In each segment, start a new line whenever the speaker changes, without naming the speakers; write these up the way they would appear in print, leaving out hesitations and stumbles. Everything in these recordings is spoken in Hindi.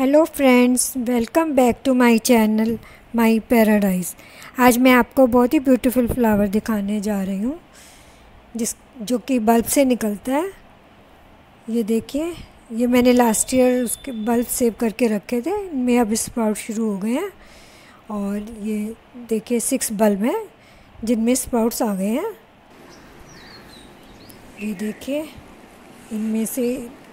Hello friends, welcome back to my channel my paradise. आज मैं आपको बहुत ही ब्यूटीफुल फ्लावर दिखाने जा रही हूँ जो कि बल्ब से निकलता है। ये देखिए, ये मैंने लास्ट ईयर उसके बल्ब सेव करके रखे थे। इनमें अब स्प्राउट शुरू हो गए हैं और ये देखिए 6 बल्ब हैं जिनमें स्प्राउट्स आ गए हैं। ये देखिए, इनमें से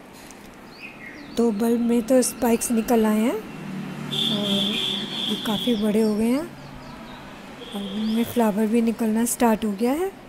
2 बल्ब में तो स्पाइक्स निकल आए हैं और ये काफ़ी बड़े हो गए हैं और इनमें फ्लावर भी निकलना स्टार्ट हो गया है।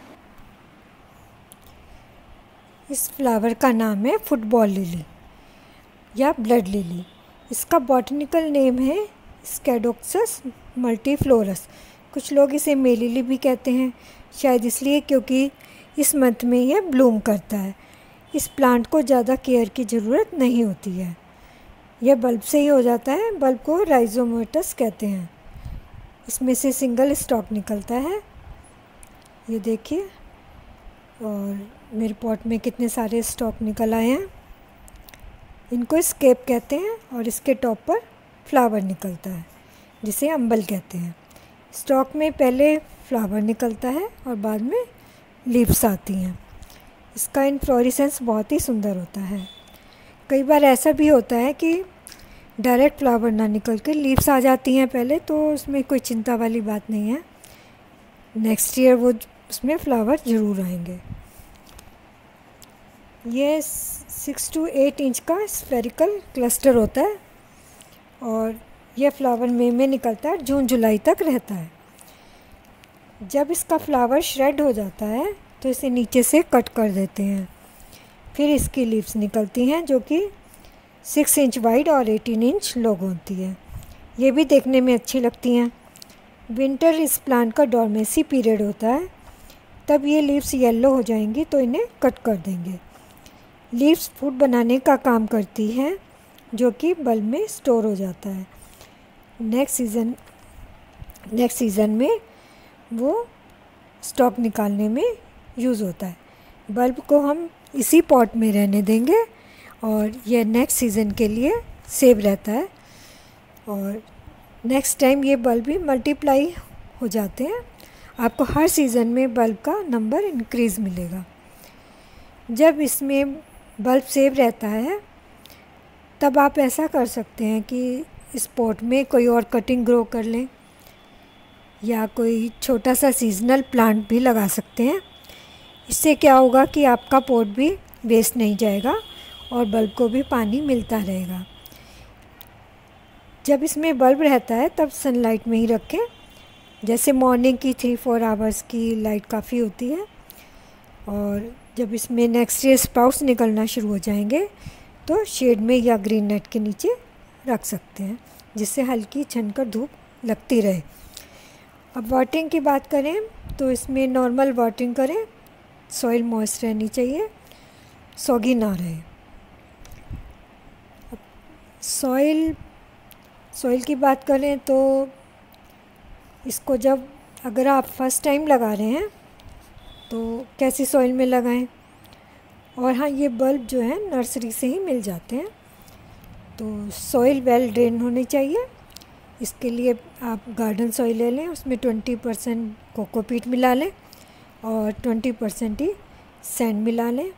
इस फ्लावर का नाम है फुटबॉल लिली या ब्लड लिली। इसका बॉटनिकल नेम है स्कैडोक्सस मल्टीफ्लोरस। कुछ लोग इसे मे लिली भी कहते हैं, शायद इसलिए क्योंकि इस मंथ में यह ब्लूम करता है। इस प्लांट को ज़्यादा केयर की ज़रूरत नहीं होती है, यह बल्ब से ही हो जाता है। बल्ब को राइजोमेटस कहते हैं। इसमें से सिंगल स्टॉक निकलता है, ये देखिए। और मेरे पॉट में कितने सारे स्टॉक निकल आए हैं। इनको स्केप कहते हैं और इसके टॉप पर फ्लावर निकलता है जिसे अम्बल कहते हैं। स्टॉक में पहले फ्लावर निकलता है और बाद में लीव्स आती हैं। इसका इन्फ्लोरेसेंस बहुत ही सुंदर होता है। कई बार ऐसा भी होता है कि डायरेक्ट फ्लावर ना निकल के लीव्स आ जाती हैं पहले, तो उसमें कोई चिंता वाली बात नहीं है। नेक्स्ट ईयर वो उसमें फ्लावर ज़रूर आएंगे। ये 6 to 8 इंच का स्फेरिकल क्लस्टर होता है और यह फ्लावर मई में निकलता है, जून जुलाई तक रहता है। जब इसका फ्लावर श्रेड हो जाता है तो इसे नीचे से कट कर देते हैं। फिर इसकी लीव्स निकलती हैं जो कि 6 इंच वाइड और 18 इंच लॉन्ग होती है। ये भी देखने में अच्छी लगती हैं। विंटर इस प्लांट का डॉर्मेंसी पीरियड होता है, तब ये लीव्स येलो हो जाएंगी तो इन्हें कट कर देंगे। लीव्स फूड बनाने का काम करती हैं जो कि बल्ब में स्टोर हो जाता है। नेक्स्ट सीज़न में वो स्टॉक निकालने में यूज़ होता है। बल्ब को हम इसी पॉट में रहने देंगे और यह नेक्स्ट सीज़न के लिए सेव रहता है और नेक्स्ट टाइम ये बल्ब भी मल्टीप्लाई हो जाते हैं। आपको हर सीज़न में बल्ब का नंबर इंक्रीज़ मिलेगा। जब इसमें बल्ब सेव रहता है तब आप ऐसा कर सकते हैं कि इस पॉट में कोई और कटिंग ग्रो कर लें या कोई छोटा सा सीजनल प्लांट भी लगा सकते हैं। इससे क्या होगा कि आपका पॉट भी वेस्ट नहीं जाएगा और बल्ब को भी पानी मिलता रहेगा। जब इसमें बल्ब रहता है तब सनलाइट में ही रखें। जैसे मॉर्निंग की 3-4 आवर्स की लाइट काफ़ी होती है। और जब इसमें नेक्स्ट ईयर स्प्राउट्स निकलना शुरू हो जाएंगे तो शेड में या ग्रीन नेट के नीचे रख सकते हैं, जिससे हल्की छनकर धूप लगती रहे। अब वाटरिंग की बात करें तो इसमें नॉर्मल वाटरिंग करें। सॉइल मॉइस्ट रहनी चाहिए, सॉगी ना रहे। अब सॉइल की बात करें तो इसको जब अगर आप फर्स्ट टाइम लगा रहे हैं तो कैसी सॉइल में लगाएं। और हाँ, ये बल्ब जो है नर्सरी से ही मिल जाते हैं। तो सॉइल वेल ड्रेन होनी चाहिए। इसके लिए आप गार्डन सॉइल ले लें, उसमें 20% कोकोपीट मिला लें और 20% ही सैंड मिला लें।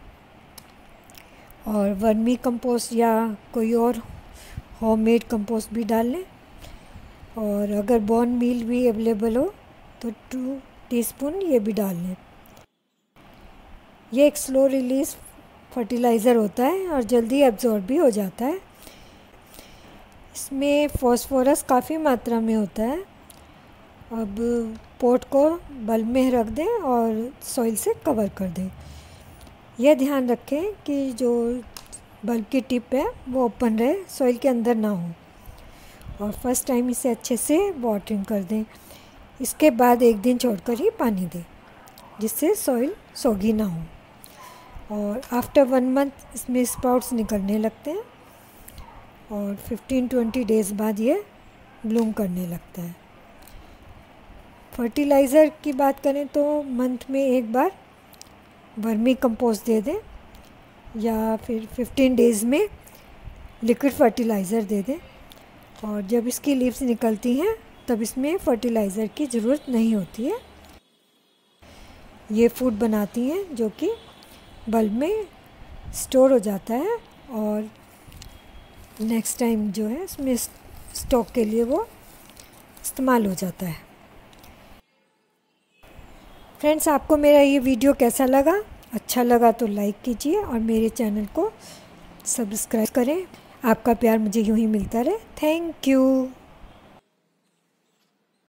और वर्मी कंपोस्ट या कोई और होममेड कंपोस्ट भी डाल लें। और अगर बोन मील भी अवेलेबल हो तो 2 टीस्पून ये भी डाल लें। ये एक स्लो रिलीज फर्टिलाइज़र होता है और जल्दी एब्जॉर्ब भी हो जाता है। इसमें फॉस्फोरस काफ़ी मात्रा में होता है। अब पॉट को बल्ब में रख दें और सॉइल से कवर कर दें। यह ध्यान रखें कि जो बल्ब की टिप है वो ओपन रहे, सॉइल के अंदर ना हो। और फर्स्ट टाइम इसे अच्छे से वाटरिंग कर दें। इसके बाद 1 दिन छोड़कर ही पानी दें, जिससे सॉइल सॉगी ना हो। और आफ्टर 1 मंथ इसमें स्प्राउट्स निकलने लगते हैं और 15-20 डेज़ बाद ये ब्लूम करने लगता है। फर्टिलाइज़र की बात करें तो मंथ में 1 बार वर्मी कंपोस्ट दे दें या फिर 15 डेज़ में लिक्विड फर्टिलाइज़र दे दें। और जब इसकी लीव्स निकलती हैं तब इसमें फर्टिलाइज़र की ज़रूरत नहीं होती है। ये फूड बनाती हैं जो कि बल्ब में स्टोर हो जाता है और नेक्स्ट टाइम जो है इसमें स्टॉक के लिए वो इस्तेमाल हो जाता है। फ्रेंड्स, आपको मेरा ये वीडियो कैसा लगा? अच्छा लगा तो लाइक कीजिए और मेरे चैनल को सब्सक्राइब करें। आपका प्यार मुझे यूं ही मिलता रहे। Thank you.